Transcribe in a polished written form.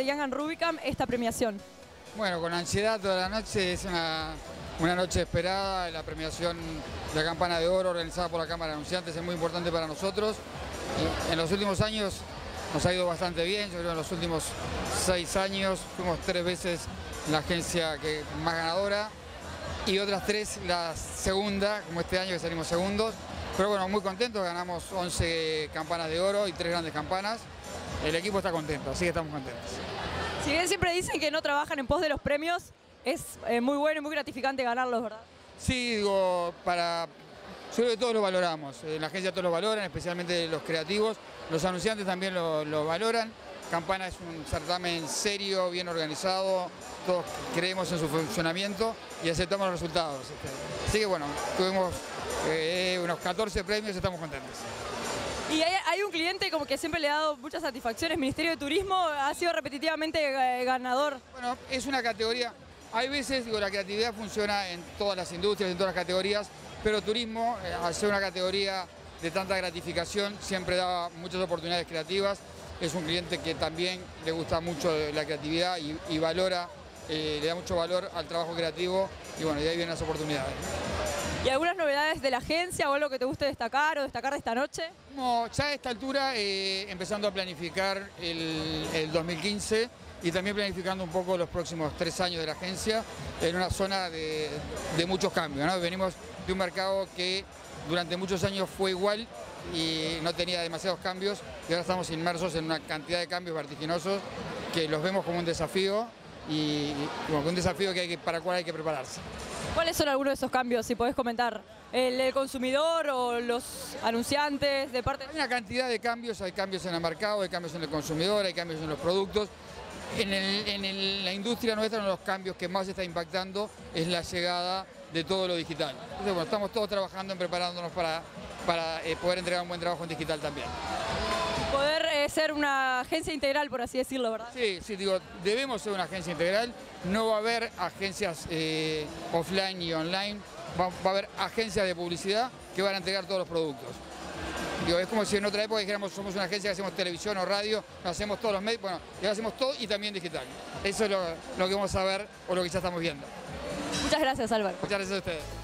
de Young Rubicam esta premiación? Bueno, con ansiedad toda la noche, es una noche esperada, la premiación de la Campana de Oro organizada por la Cámara de Anunciantes es muy importante para nosotros. En los últimos años nos ha ido bastante bien, yo creo que en los últimos 6 años fuimos 3 veces la agencia más ganadora y otras 3 la segunda, como este año que salimos segundos. Pero bueno, muy contentos, ganamos 11 campanas de oro y 3 grandes campanas. El equipo está contento, así que estamos contentos. Si bien siempre dicen que no trabajan en pos de los premios, es muy bueno y muy gratificante ganarlos, ¿verdad? Sí, digo, yo creo que todos lo valoramos. En la agencia todos lo valoran, especialmente los creativos. Los anunciantes también lo valoran. Campana es un certamen serio, bien organizado. Todos creemos en su funcionamiento y aceptamos los resultados. Así que bueno, tuvimos unos 14 premios y estamos contentos. Y hay un cliente como que siempre le ha dado muchas satisfacciones, Ministerio de Turismo ha sido repetitivamente ganador. Bueno, es una categoría, hay veces, digo, la creatividad funciona en todas las industrias, en todas las categorías, pero turismo, al ser una categoría de tanta gratificación, siempre da muchas oportunidades creativas. Es un cliente que también le gusta mucho la creatividad y valora, le da mucho valor al trabajo creativo y bueno, de ahí vienen las oportunidades. ¿Y algunas novedades de la agencia o algo que te guste destacar o destacar de esta noche? No, ya a esta altura empezando a planificar el 2015 y también planificando un poco los próximos 3 años de la agencia en una zona de muchos cambios, ¿no? Venimos de un mercado que durante muchos años fue igual y no tenía demasiados cambios y ahora estamos inmersos en una cantidad de cambios vertiginosos que los vemos como un desafío y como un desafío para el cual hay que prepararse. ¿Cuáles son algunos de esos cambios, si podés comentar? ¿El consumidor o los anunciantes de parte? Hay una cantidad de cambios, hay cambios en el mercado, hay cambios en el consumidor, hay cambios en los productos. En la industria nuestra uno de los cambios que más está impactando es la llegada de todo lo digital. Entonces, bueno, estamos todos trabajando en preparándonos para poder entregar un buen trabajo en digital también. Poder ser una agencia integral, por así decirlo, ¿verdad? Sí, digo, debemos ser una agencia integral, no va a haber agencias offline y online, va a haber agencias de publicidad que van a entregar todos los productos. Digo, es como si en otra época dijéramos somos una agencia que hacemos televisión o radio, hacemos todos los medios, bueno, ya hacemos todo y también digital. Eso es lo que vamos a ver o lo que ya estamos viendo. Muchas gracias, Álvaro. Muchas gracias a ustedes.